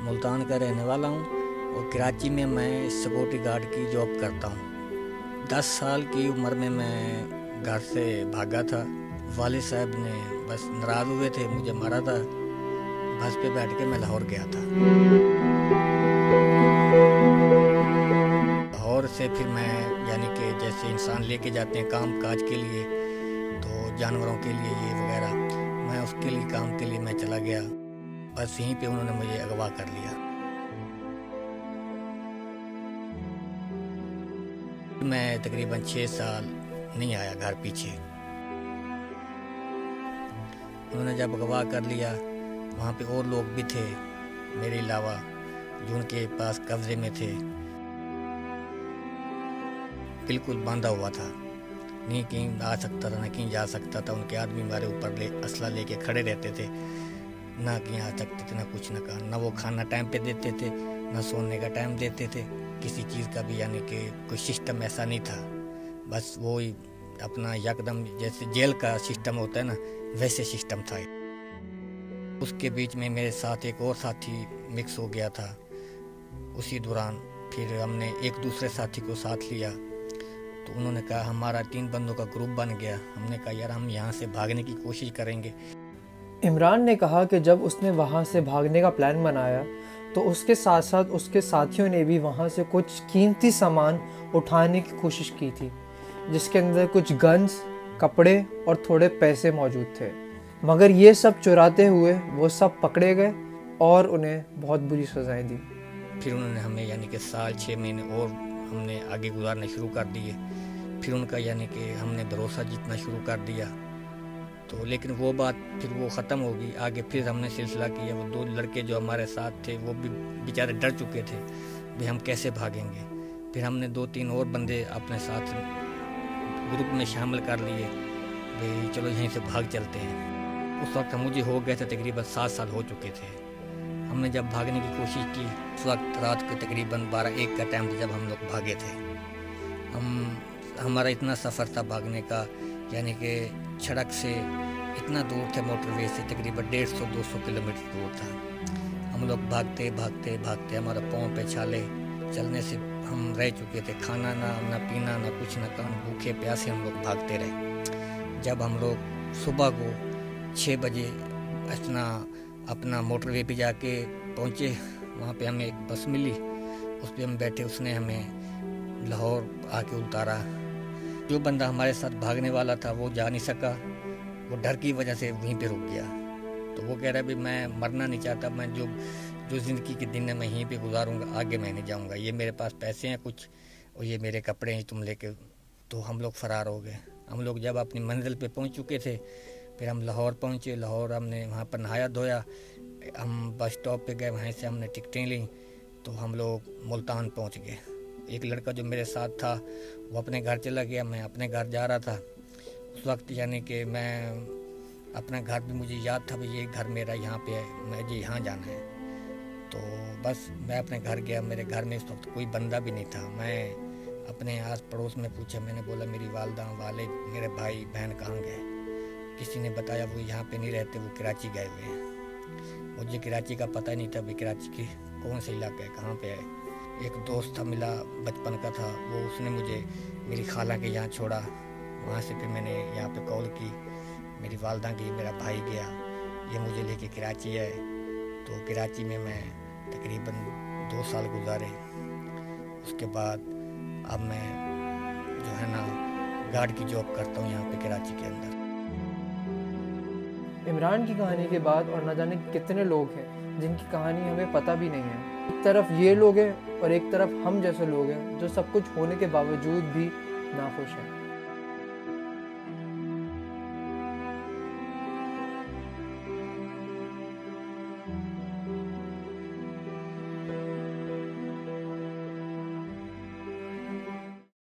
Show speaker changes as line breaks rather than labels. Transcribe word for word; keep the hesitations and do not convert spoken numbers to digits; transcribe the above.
मुल्तान का रहने वाला हूँ और कराची में मैं सिक्योरिटी गार्ड की जॉब करता हूँ। दस साल की उम्र में मैं घर से भागा था। वालिद साहब ने बस नाराज़ हुए थे, मुझे मारा था। बस पे बैठ के मैं लाहौर गया था। लाहौर से फिर मैं यानी कि जैसे इंसान लेके जाते हैं काम काज के लिए, तो जानवरों के लिए ये वगैरह, मैं उसके लिए काम के लिए मैं चला गया। बस यहीं पे उन्होंने मुझे अगवा कर लिया। मैं तकरीबन छः साल नहीं आया घर पीछे। उन्होंने जब अगवा कर लिया, वहाँ पे और लोग भी थे मेरे अलावा जो उनके पास कब्जे में थे। बिल्कुल बांधा हुआ था, नहीं कहीं आ सकता था ना कहीं जा सकता था। उनके आदमी हमारे ऊपर ले असला लेके खड़े रहते थे, ना कहीं आ सकते थे ना कुछ ना कहा। ना वो खाना टाइम पे देते थे, ना सोने का टाइम देते थे। किसी चीज़ का भी यानी कि कोई सिस्टम ऐसा नहीं था। बस वो ही अपना यकदम जैसे जेल का सिस्टम होता है ना, वैसे सिस्टम था। उसके बीच में मेरे साथ एक और साथी मिक्स हो गया था। उसी दौरान फिर हमने एक दूसरे साथी को साथ लिया, तो उन्होंने कहा, हमारा तीन बंदों का ग्रुप बन गया। हमने कहा यार हम यहाँ से भागने की कोशिश करेंगे।
इमरान ने कहा कि जब उसने वहाँ से भागने का प्लान बनाया तो उसके साथ साथ उसके साथियों ने भी वहाँ से कुछ कीमती सामान उठाने की कोशिश की थी, जिसके अंदर कुछ गन्स, कपड़े और थोड़े पैसे मौजूद थे। मगर ये सब चुराते हुए वो सब पकड़े गए और उन्हें बहुत बुरी सजाएं दी।
फिर उन्होंने हमें यानी कि साल छः महीने और हमने आगे गुजारने शुरू कर दिए। फिर उनका यानी कि हमने भरोसा जीतना शुरू कर दिया। तो लेकिन वो बात फिर वो ख़त्म हो गई। आगे फिर हमने सिलसिला किया। वो दो लड़के जो हमारे साथ थे वो भी बेचारे डर चुके थे भाई हम कैसे भागेंगे। फिर हमने दो तीन और बंदे अपने साथ ग्रुप में शामिल कर लिए, भाई चलो यहीं से भाग चलते हैं। उस वक्त मुझे हो गए थे तकरीबन सात साल हो चुके थे। हमने जब भागने की कोशिश की, उस वक्त रात के तकरीबन बारह एक का टाइम था जब हम लोग भागे थे। हम हमारा इतना सफ़र था भागने का, यानी कि सड़क से इतना दूर थे, मोटरवे से तकरीबन डेढ़ सौ दो सौ किलोमीटर दूर था। हम लोग भागते भागते भागते हमारा पाँव पे छाले चलने से हम रह चुके थे। खाना ना ना पीना ना कुछ ना काम, भूखे प्यासे हम लोग भागते रहे। जब हम लोग सुबह को छः बजे अपना अपना मोटरवे पे जाके पहुँचे, वहाँ पे हमें एक बस मिली, उस पर हम बैठे। उसने हमें लाहौर आके उतारा। जो बंदा हमारे साथ भागने वाला था वो जा नहीं सका, वो डर की वजह से वहीं पे रुक गया। तो वो कह रहा है भी मैं मरना नहीं चाहता, मैं जो जो ज़िंदगी के दिन है मैं यहीं पे गुजारूंगा, आगे मैं नहीं जाऊंगा। ये मेरे पास पैसे हैं कुछ और ये मेरे कपड़े हैं, तुम लेके। तो हम लोग फ़रार हो गए। हम लोग जब अपनी मंजिल पे पहुंच चुके थे, फिर हम लाहौर पहुंचे। लाहौर हमने वहाँ पर नहाया धोया, हम बस स्टॉप पे गए, वहाँ से हमने टिकटें ली, तो हम लोग मुल्तान पहुँच गए। एक लड़का जो मेरे साथ था वो अपने घर चला गया, मैं अपने घर जा रहा था। उस वक्त यानी कि मैं अपना घर भी मुझे याद था भाई ये घर मेरा यहाँ पे है, मुझे यहाँ जाना है। तो बस मैं अपने घर गया। मेरे घर में इस वक्त कोई बंदा भी नहीं था। मैं अपने आस पड़ोस में पूछा, मैंने बोला मेरी वालदा वालिद मेरे भाई बहन कहाँ गए। किसी ने बताया वो यहाँ पे नहीं रहते, वो कराची गए हुए हैं। मुझे कराची का पता नहीं था भाई कराची के कौन से इलाका है, कहाँ पे है। एक दोस्त था मिला, बचपन का था, वो उसने मुझे मेरी खाला के यहाँ छोड़ा। वहाँ से फिर मैंने यहाँ पे कॉल की, मेरी वालदा की, मेरा भाई गया, ये मुझे लेके कराची है। तो कराची में मैं तकरीबन दो साल गुजारे। उसके बाद अब मैं जो है ना गार्ड की जॉब करता हूँ यहाँ पे कराची के अंदर।
इमरान की कहानी के बाद और न जाने कितने लोग हैं जिनकी कहानी हमें पता भी नहीं है। एक तरफ ये लोग हैं और एक तरफ हम जैसे लोग हैं जो सब कुछ होने के बावजूद भी नाखुश हैं।